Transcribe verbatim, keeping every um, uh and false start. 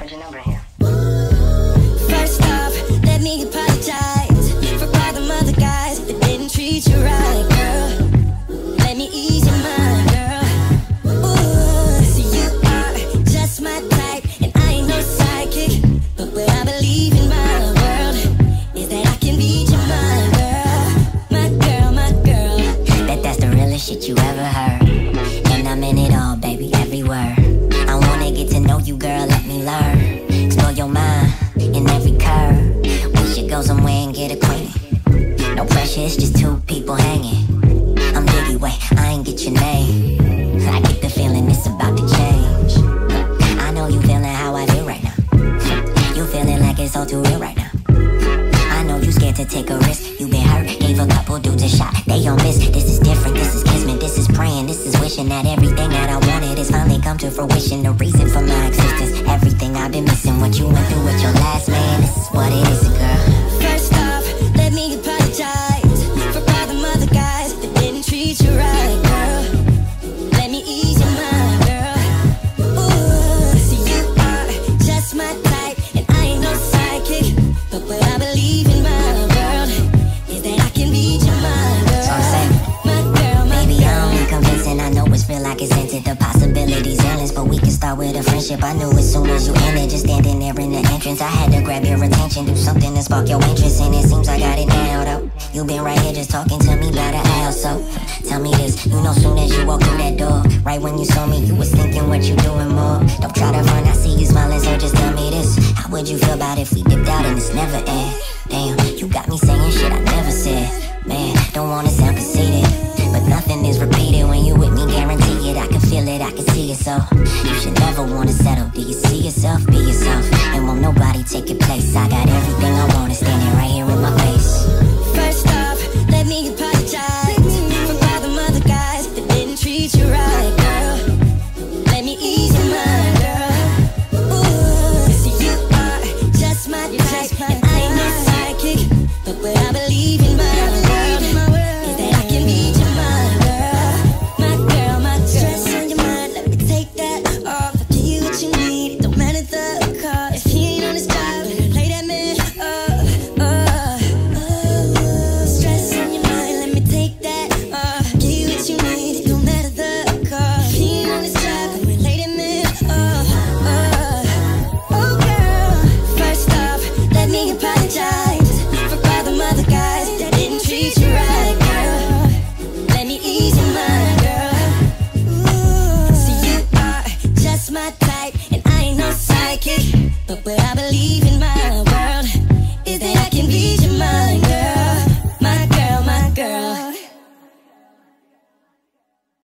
put your number here. First off, let me apologize for all the other guys that didn't treat you right, girl. Let me ease your mind, girl. Ooh, so you are just my type, and I ain't no psychic. But what I believe in my world is that I can read your mind, girl. My girl, my girl. Bet that's the realest shit you ever heard. And I'm in it all, baby, every word. I wanna get to know you, girl, let me learn. Explore your mind in every curve. We should go somewhere and get acquainted. No pressure, it's just two people hanging. I'm Diggy, wait, I ain't get your name. I get the feeling it's about to change. I know you feeling how I feel right now. You feeling like it's all too real right now. I know you scared to take a risk. You been hurt, gave a couple dudes a shot. They on miss, this is different, this is kismet, this is praying, this is wishing that everything that I wanted has finally come to fruition. The reason for my existence, everything I've been missing. What you went through with your last man, this is what it is, girl. First off, let me apologize for all the other guys that didn't treat you right, girl. Let me ease your mind, girl. Ooh, so you are just my type, and I ain't no psychic. But what I believe in my world is that I can read your mind, girl. So I'm saying, my girl, my baby, girl. I don't need convincing, I know it's real, I can sense it. The possibilities endless, but we can start with a friendship. I knew as soon as you entered, just standing there in the entrance, I had to grab your attention, do something to spark your interest, and it seems I got it now, though. You been right here just talking to me about a house, so tell me this, you know soon as you walk through that door, right when you saw me, you was thinking what you doing more. Don't try to run, I see you smiling, so just tell me this, how would you feel about if we dipped out and it's never end? Damn, you got me saying shit I never said. Man, don't wanna sound conceited, but nothing is repeated when you with me, guarantee it. I can feel it, I can see it, so you should never wanna settle. Do you see yourself? Be yourself, and won't nobody take your place. I got everything I want, standing right here in my face. First off, let me apologize for all the other guys that didn't treat you right, girl. Let me ease your mind, girl. Ooh, so you are just my type, and I ain't no psychic. But what I believe in my world is that I can read your mind, girl. My girl, my girl. Stress on your mind, let me take that off. I'll give you what you need, it don't matter the cost. If he ain't on his job, then play that man up, uh, uh. Stress on your mind, let me take that off. Give you what you need, it don't matter the cost. If he ain't on his job, then play that man up, uh. Oh girl, first off, let me apologize for all the other guys that didn't treat you right, girl. Let me ease your mind, girl. Ooh, so you are just my type, and I ain't no psychic. But what I believe in